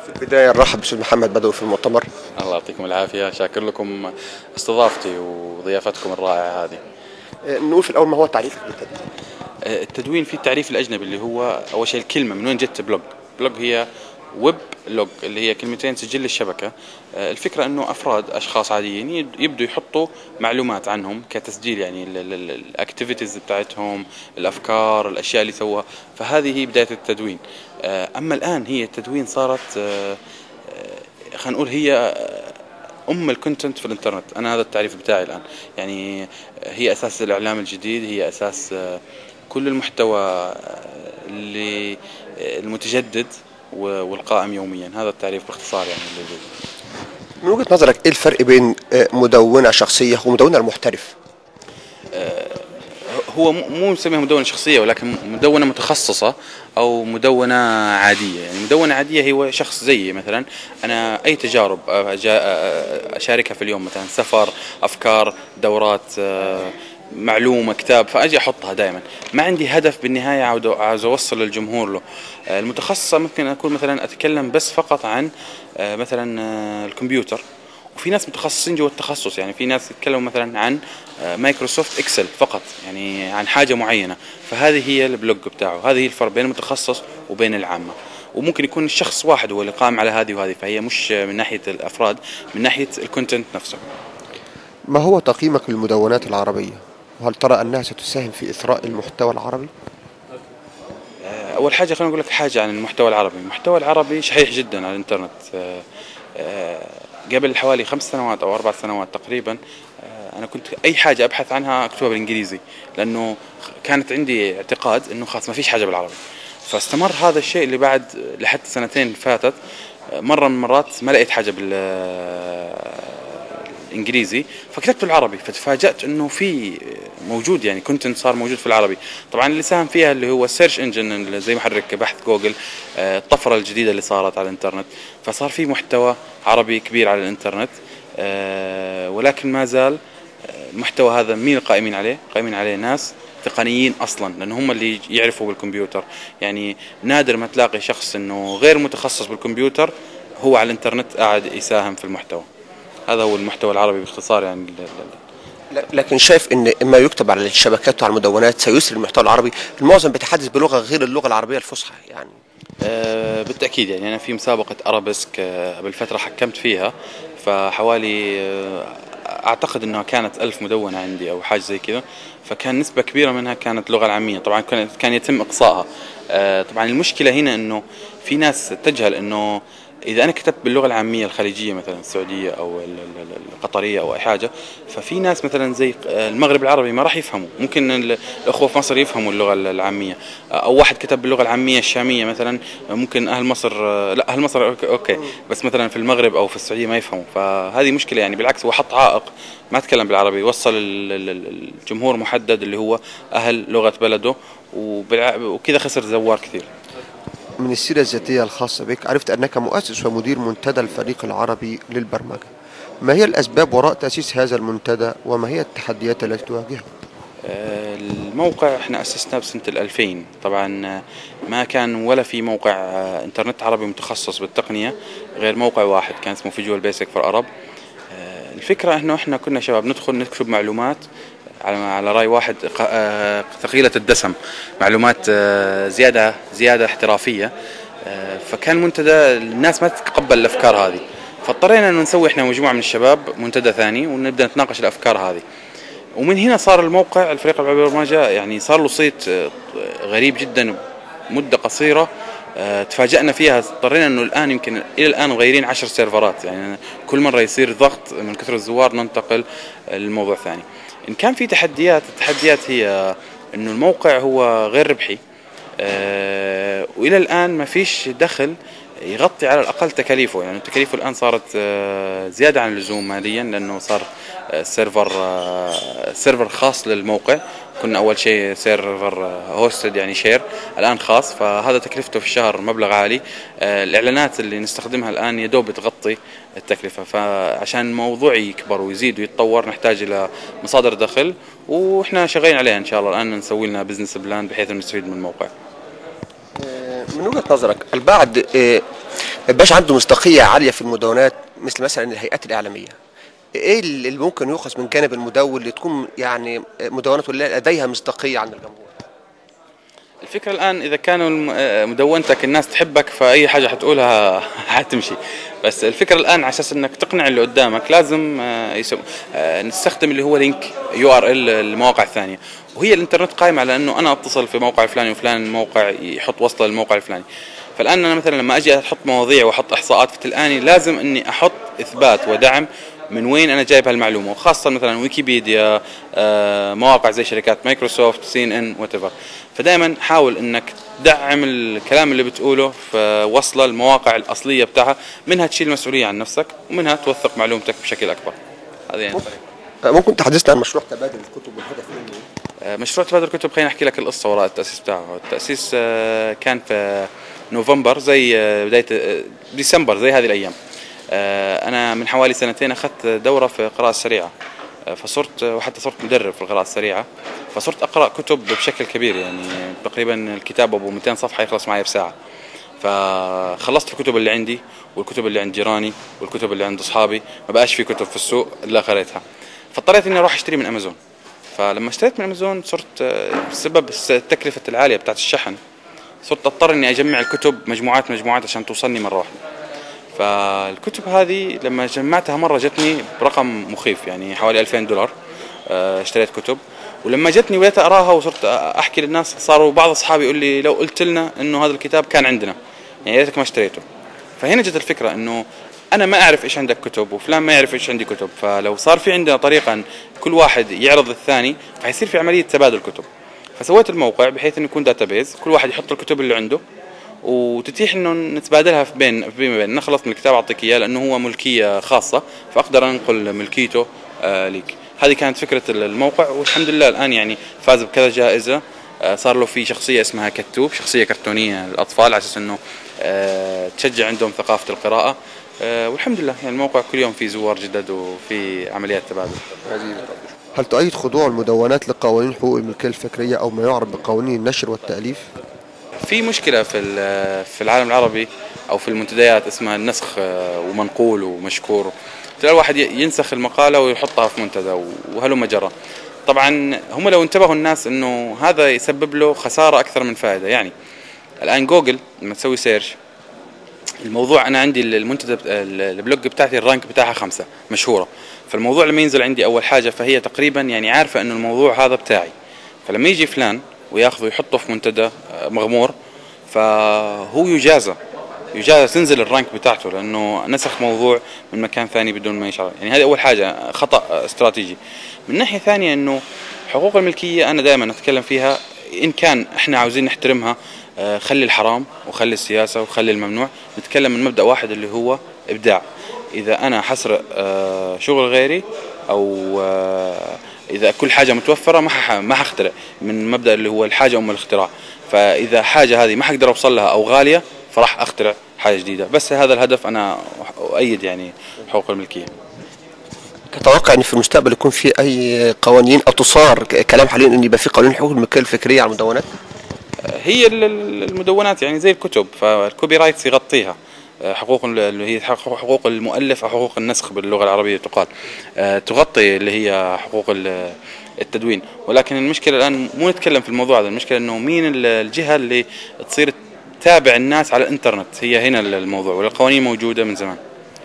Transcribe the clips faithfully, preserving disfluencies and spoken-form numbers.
بداية نرحب بأستاذ محمد بدوي في المؤتمر. الله يعطيكم العافية، شاكر لكم استضافتي وضيافتكم الرائعة هذه. آه، نقول في الأول ما هو تعريفك للتدوين؟ التدوين في التعريف الأجنبي اللي هو أول شيء الكلمة من وين جت بلوج. بلوج هي ويب لوج اللي هي كلمتين سجل الشبكة. الفكرة أنه أفراد أشخاص عاديين يبدوا يحطوا معلومات عنهم كتسجيل، يعني الأكتيفيتيز بتاعتهم، الأفكار، الأشياء اللي سووها، فهذه هي بداية التدوين. أما الآن هي التدوين صارت خلينا نقول هي أم الكونتنت في الإنترنت. أنا هذا التعريف بتاعي الآن، يعني هي أساس الإعلام الجديد، هي أساس كل المحتوى اللي المتجدد والقائم يوميا. هذا التعريف باختصار يعني. من وجهة نظرك إيه الفرق بين مدونة شخصية ومدونة المحترف؟ هو مو نسميها مدونة شخصية، ولكن مدونة متخصصة أو مدونة عادية. يعني مدونة عادية هو شخص زيي مثلا، أنا أي تجارب أشاركها في اليوم، مثلا سفر، أفكار، دورات، معلومة، كتاب، فأجي أحطها دائما. ما عندي هدف بالنهاية عاوز أوصل للجمهور له. المتخصصة ممكن أكون مثلا أتكلم بس فقط عن مثلا الكمبيوتر، وفي ناس متخصصين جوا التخصص، يعني في ناس يتكلموا مثلا عن مايكروسوفت اكسل فقط، يعني عن حاجة معينة. فهذه هي البلوج بتاعه، هذه هي الفرق بين المتخصص وبين العامة. وممكن يكون الشخص واحد هو اللي قائم على هذه وهذه، فهي مش من ناحية الأفراد، من ناحية الكونتنت نفسه. ما هو تقييمك للمدونات العربية؟ وهل ترى أنها ستساهم في إثراء المحتوى العربي؟ أول حاجة خلينا نقول لك حاجة عن المحتوى العربي. المحتوى العربي شحيح جدا على الإنترنت. قبل حوالي خمس سنوات أو أربع سنوات تقريبا أنا كنت أي حاجة أبحث عنها أكتبها بالإنجليزي، لأنه كانت عندي اعتقاد إنه خلاص ما فيش حاجة بالعربي. فاستمر هذا الشيء اللي بعد لحد سنتين فاتت، مرة من المرات ما لقيت حاجة بالإنجليزي فكتبت بالعربي، فتفاجأت إنه في موجود، يعني كونتنت صار موجود في العربي. طبعا اللي ساهم فيها اللي هو السيرش انجن، زي محرك بحث جوجل، الطفرة الجديدة اللي صارت على الانترنت، فصار في محتوى عربي كبير على الانترنت. ولكن ما زال المحتوى هذا مين القائمين عليه؟ قائمين عليه ناس تقنيين اصلا، لان هم اللي يعرفوا بالكمبيوتر. يعني نادر ما تلاقي شخص انه غير متخصص بالكمبيوتر هو على الانترنت قاعد يساهم في المحتوى. هذا هو المحتوى العربي باختصار يعني. لكن شايف ان ما يكتب على الشبكات وعلى المدونات سيسر المحتوى العربي؟ المعظم بيتحدث بلغه غير اللغه العربيه الفصحى يعني. أه بالتاكيد، يعني انا في مسابقه ارابيسك قبل فتره حكمت فيها، فحوالي اعتقد انها كانت ألف مدونه عندي او حاجه زي كذا، فكان نسبه كبيره منها كانت لغه العاميه. طبعا كان يتم اقصائها. أه طبعا المشكله هنا انه في ناس تجهل انه إذا أنا كتبت باللغة العامية الخليجية مثلا السعودية أو القطرية أو أي حاجة، ففي ناس مثلا زي المغرب العربي ما راح يفهموا. ممكن الأخوة في مصر يفهموا اللغة العامية، أو واحد كتب باللغة العامية الشامية مثلا، ممكن أهل مصر، لا أهل مصر أوكي، بس مثلا في المغرب أو في السعودية ما يفهموا. فهذه مشكلة يعني. بالعكس هو حط عائق، ما تكلم بالعربي، وصل الجمهور محدد اللي هو أهل لغة بلده، وكذا خسر زوار كثير. من السيرة الذاتية الخاصة بك عرفت أنك مؤسس ومدير منتدى الفريق العربي للبرمجة. ما هي الأسباب وراء تأسيس هذا المنتدى وما هي التحديات التي تواجهه؟ الموقع احنا أسسناه بسنة الألفين. طبعا ما كان ولا في موقع انترنت عربي متخصص بالتقنية غير موقع واحد كان اسمه فيجوال بيسك فور أرب. الفكرة انه احنا كنا شباب ندخل نكتب معلومات على على رأي واحد ثقيلة الدسم، معلومات زيادة زيادة احترافية. فكان منتدى الناس ما تتقبل الأفكار هذه، فاضطرينا انه نسوي احنا مجموعة من الشباب منتدى ثاني ونبدأ نتناقش الأفكار هذه. ومن هنا صار الموقع الفريق العربي للبرمجة يعني صار له صيت غريب جدا مدة قصيرة. تفاجأنا فيها، اضطرينا انه الان يمكن الى الان مغيرين عشر سيرفرات، يعني كل مرة يصير ضغط من كثر الزوار ننتقل لموضوع ثاني. إن كان في تحديات، التحديات هي إنه الموقع هو غير ربحي، أه وإلى الآن ما فيش دخل يغطي على الأقل تكاليفه. يعني تكاليفه الآن صارت أه زيادة عن اللزوم ماليا، لأنه صار سيرفر أه سيرفر خاص للموقع. كنا أول شيء سيرفر هوستد يعني شير، الآن خاص، فهذا تكلفته في الشهر مبلغ عالي. أه الإعلانات اللي نستخدمها الآن يدوب تغطي التكلفة، فعشان الموضوع يكبر ويزيد ويتطور نحتاج إلى مصادر دخل، وإحنا شغالين عليها إن شاء الله. الآن نسوي لنا بزنس بلان بحيث نستفيد من الموقع. من وجهة نظرك البعض ميبقاش عنده مصداقيه عاليه في المدونات مثل مثلا الهيئات الاعلاميه. ايه اللي ممكن يؤخذ من جانب المدون اللي تكون يعني مدونته لديها مصداقيه عند الجمهور؟ الفكرة الآن إذا كانوا مدونتك الناس تحبك فأي حاجة حتقولها حتمشي. بس الفكرة الآن على أساس إنك تقنع اللي قدامك لازم نستخدم اللي هو لينك يو آر ال المواقع الثانية. وهي الإنترنت قائمة على إنه أنا أتصل في موقع فلاني وفلان موقع يحط وصلة للموقع الفلاني. فالآن أنا مثلا لما أجي أحط مواضيع وأحط إحصاءات فتلقاني لازم إني أحط إثبات ودعم من وين انا جايب هالمعلومه، وخاصه مثلا ويكيبيديا، مواقع زي شركات مايكروسوفت، سي ان ان، وات ايفر. فدائما حاول انك تدعم الكلام اللي بتقوله في وصله المواقع الاصليه بتاعها، منها تشيل المسؤوليه عن نفسك ومنها توثق معلومتك بشكل اكبر. هذا يعني ممكن تحدثنا عن مشروع تبادل الكتب والهدف منه؟ مشروع تبادل الكتب خليني احكي لك القصه وراء التاسيس بتاعه. التاسيس كان في نوفمبر، زي بدايه ديسمبر، زي هذه الايام. أنا من حوالي سنتين أخذت دورة في القراءة السريعة، فصرت وحتى صرت مدرب في القراءة السريعة، فصرت أقرأ كتب بشكل كبير. يعني تقريبا الكتاب أبو مئتين صفحة يخلص معي بساعة. فخلصت الكتب اللي عندي والكتب اللي عند جيراني والكتب اللي عند أصحابي، ما بقاش في كتب في السوق إلا قريتها. فاضطريت إني أروح أشتري من أمازون. فلما اشتريت من أمازون صرت بسبب التكلفة العالية بتاعت الشحن صرت أضطر إني أجمع الكتب مجموعات مجموعات عشان توصلني مرة واحدة. فالكتب هذه لما جمعتها مرة جتني برقم مخيف، يعني حوالي ألفين دولار. اشتريت كتب، ولما جتني وبدأت أراها وصرت أحكي للناس، صاروا بعض أصحابي يقول لي لو قلت لنا إنه هذا الكتاب كان عندنا يعني يا ريتك ما اشتريته. فهنا جت الفكرة إنه أنا ما أعرف إيش عندك كتب وفلان ما يعرف إيش عندي كتب، فلو صار في عندنا طريقة أن كل واحد يعرض الثاني فحيصير في عملية تبادل كتب. فسويت الموقع بحيث إنه يكون داتابيز، كل واحد يحط الكتب اللي عنده وتتيح انه نتبادلها في بين فيما بيننا. خلصت من الكتاب اعطيك اياه لانه هو ملكيه خاصه، فاقدر انقل ملكيته آه ليك. هذه كانت فكره الموقع، والحمد لله الان يعني فاز بكذا جائزه. آه صار له في شخصيه اسمها كتوب، شخصيه كرتونيه للاطفال على اساس انه آه تشجع عندهم ثقافه القراءه. آه والحمد لله يعني الموقع كل يوم في زوار جدد وفي عمليات تبادل. هل تؤيد خضوع المدونات لقوانين حقوق الملكيه الفكريه او ما يعرف بقوانين النشر والتاليف؟ في مشكلة في في العالم العربي أو في المنتديات اسمها النسخ ومنقول ومشكور. تلاقي الواحد ينسخ المقالة ويحطها في منتدى وهلم جرى. طبعا هم لو انتبهوا الناس إنه هذا يسبب له خسارة أكثر من فائدة. يعني الآن جوجل لما تسوي سيرش الموضوع، أنا عندي المنتدى البلوج بتاعتي الرانك بتاعها خمسة مشهورة، فالموضوع لما ينزل عندي أول حاجة فهي تقريبا يعني عارفة إنه الموضوع هذا بتاعي. فلما يجي فلان وياخذه يحطه في منتدى مغمور فهو يجازى يجازى تنزل الرانك بتاعته لانه نسخ موضوع من مكان ثاني بدون ما يشعر. يعني هذه اول حاجه خطا استراتيجي. من ناحيه ثانيه انه حقوق الملكيه انا دائما اتكلم فيها، ان كان احنا عاوزين نحترمها خلي الحرام وخلي السياسه وخلي الممنوع، نتكلم من مبدا واحد اللي هو ابداع. اذا انا حسرق شغل غيري او إذا كل حاجة متوفرة ما ما حخترع، من مبدأ اللي هو الحاجة أم الاختراع. فإذا حاجة هذه ما حقدر أوصل لها أو غالية فراح أخترع حاجة جديدة. بس هذا الهدف أنا أؤيد يعني حقوق الملكية. تتوقع أن في المستقبل يكون في أي قوانين أو تصار كلام حاليا أن يبقى في قوانين حقوق الملكية الفكرية على المدونات؟ هي المدونات يعني زي الكتب، فالكوبي رايتس يغطيها. حقوق اللي هي حقوق المؤلف او حقوق النسخ باللغه العربيه تقال، تغطي اللي هي حقوق التدوين. ولكن المشكله الان مو نتكلم في الموضوع هذا، المشكله انه مين الجهه اللي تصير تتابع الناس على الانترنت، هي هنا الموضوع. والقوانين موجوده من زمان.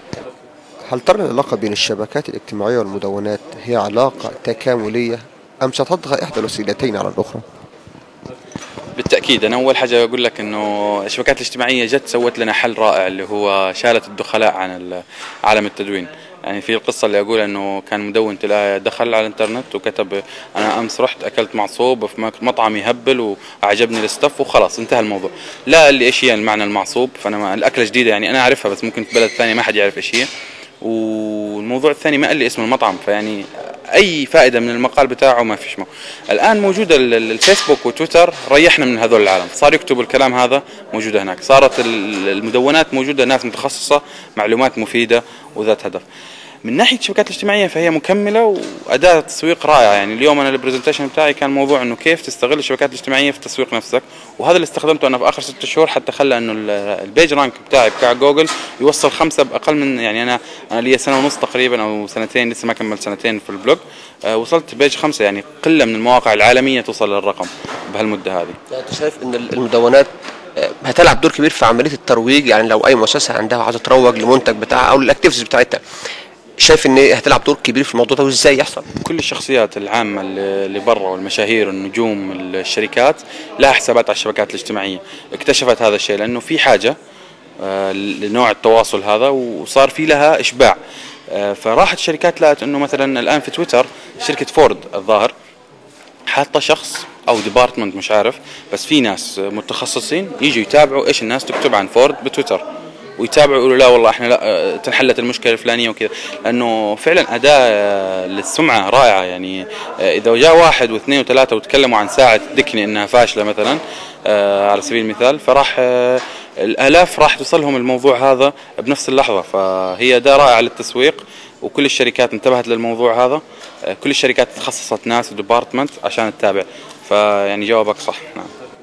هل ترى العلاقه بين الشبكات الاجتماعيه والمدونات هي علاقه تكامليه ام ستطغى احدى الوسيلتين على الاخرى؟ بالتأكيد. أنا أول حاجة أقول لك إنه الشبكات الاجتماعية جت سوت لنا حل رائع اللي هو شالت الدخلاء عن عالم التدوين. يعني في القصة اللي أقول إنه كان مدون تلاقي دخل على الإنترنت وكتب أنا أمس رحت أكلت معصوب في مطعم يهبل وأعجبني الستف وخلاص انتهى الموضوع. لا، اللي إيش هي المعنى المعصوب، فأنا ما الأكلة جديدة يعني أنا أعرفها بس ممكن في بلد ثاني ما حد يعرف إيش هي. والموضوع الثاني ما قال لي اسم المطعم، فيعني اي فائده من المقال بتاعه ما فيش. الان موجوده الفيسبوك وتويتر ريحنا من هذول العالم، صار يكتبوا الكلام هذا موجوده هناك. صارت المدونات موجوده ناس متخصصه، معلومات مفيده وذات هدف. من ناحيه الشبكات الاجتماعيه فهي مكمله واداه تسويق رائعه. يعني اليوم انا البرزنتيشن بتاعي كان موضوع انه كيف تستغل الشبكات الاجتماعيه في تسويق نفسك، وهذا اللي استخدمته انا في اخر ست شهور حتى خلى انه البيج رانك بتاعي بتاع جوجل يوصل خمسه باقل من، يعني انا انا لي سنه ونص تقريبا او سنتين، لسه ما كملت سنتين في البلوج، أه وصلت بيج خمسه، يعني قله من المواقع العالميه توصل للرقم بهالمده هذه. يعني انت شايف ان المدونات هتلعب دور كبير في عمليه الترويج؟ يعني لو اي مؤسسه عندها عايزه تروج لمنتج بتاعها او الاكتيفيتيز بتاعتها، شايف ان هتلعب دور كبير في الموضوع ده وازاي يحصل؟ كل الشخصيات العامه اللي برا والمشاهير والنجوم الشركات لها حسابات على الشبكات الاجتماعيه، اكتشفت هذا الشيء لانه في حاجه لنوع التواصل هذا وصار في لها اشباع. فراحت الشركات لقت انه مثلا الان في تويتر شركه فورد الظاهر حاطه شخص او ديبارتمنت مش عارف، بس في ناس متخصصين يجوا يتابعوا ايش الناس تكتب عن فورد بتويتر، ويتابعوا يقولوا لا والله احنا لا تنحلت المشكله الفلانيه وكذا، لانه فعلا اداه للسمعه رائعه. يعني اذا جاء واحد واثنين وثلاثه وتكلموا عن ساعه دكني انها فاشله مثلا على سبيل المثال، فراح الالاف راح توصلهم الموضوع هذا بنفس اللحظه. فهي اداه رائعه للتسويق، وكل الشركات انتبهت للموضوع هذا، كل الشركات تخصصت ناس وديبارتمنت عشان تتابع. فيعني جوابك صح. نعم.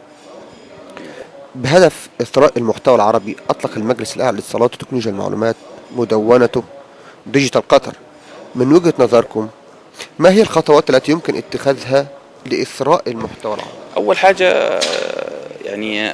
بهدف إثراء المحتوى العربي أطلق المجلس الأعلى للاتصالات وتكنولوجيا المعلومات مدونته ديجيتال قطر. من وجهة نظركم ما هي الخطوات التي يمكن اتخاذها لإثراء المحتوى العربي؟ أول حاجة يعني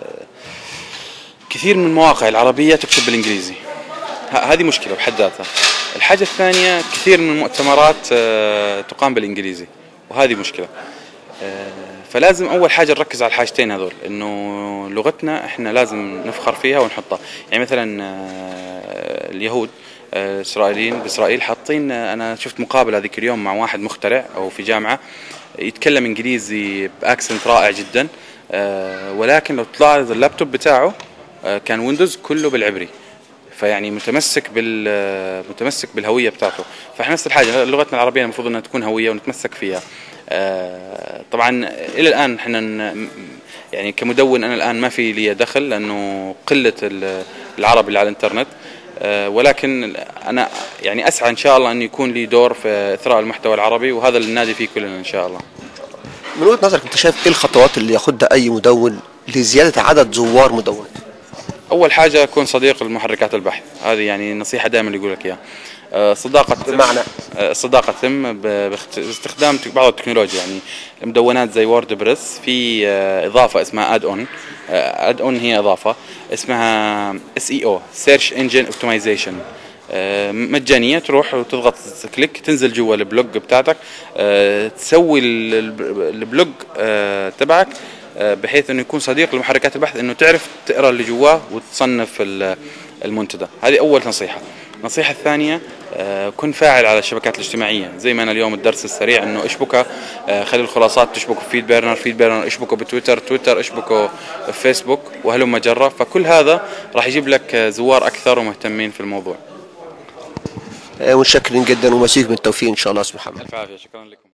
كثير من المواقع العربية تكتب بالإنجليزي، هذه مشكلة بحد ذاتها. الحاجة الثانية كثير من المؤتمرات تقام بالإنجليزي، وهذه مشكلة. فلازم أول حاجة نركز على الحاجتين هذول، إنه لغتنا إحنا لازم نفخر فيها ونحطها. يعني مثلا اليهود الإسرائيليين بإسرائيل حاطين، أنا شفت مقابلة هذيك اليوم مع واحد مخترع أو في جامعة يتكلم إنجليزي بأكسنت رائع جدا، ولكن لو طلع اللابتوب بتاعه كان ويندوز كله بالعبري، فيعني متمسك بال متمسك بالهويه بتاعته. فاحنا نفس الحاجه، لغتنا العربيه المفروض انها تكون هويه ونتمسك فيها. طبعا الى الان احنا يعني كمدون انا الان ما في لي دخل لانه قله العرب اللي على الانترنت، ولكن انا يعني اسعى ان شاء الله انه يكون لي دور في اثراء المحتوى العربي، وهذا اللي ننادي فيه كلنا ان شاء الله. من وجهة نظرك انت شايف ايه الخطوات اللي ياخدها اي مدون لزياده عدد زوار مدونته؟ اول حاجه كون صديق لمحركات البحث، هذه يعني نصيحه دائما اللي يقول لك اياها. صداقه بمعنى الصداقه تتم باستخدام بعض التكنولوجيا، يعني المدونات زي وورد بريس في اضافه اسمها اد اون. اد اون هي اضافه اسمها اس اي او سيرش انجن اوبتمايزيشن، مجانيه، تروح وتضغط كليك تنزل جوا البلوج بتاعتك، تسوي البلوج تبعك بحيث انه يكون صديق لمحركات البحث، انه تعرف تقرا اللي جواه وتصنف المنتدى. هذه اول نصيحه. النصيحه الثانيه كن فاعل على الشبكات الاجتماعيه، زي ما انا اليوم الدرس السريع انه اشبكها، خلي الخلاصات تشبكوا في فيد بيرنر، فيد بيرنر اشبكوا بتويتر، تويتر اشبكوا في فيسبوك، وهلم جرة. فكل هذا راح يجيب لك زوار اكثر ومهتمين في الموضوع. متشكرين جدا ومزيد من التوفيق ان شاء الله. اسمح محمد. الف عافيه، شكرا لكم.